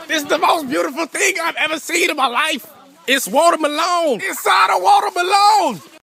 This is the most beautiful thing I've ever seen in my life. It's watermelon. Inside a watermelon.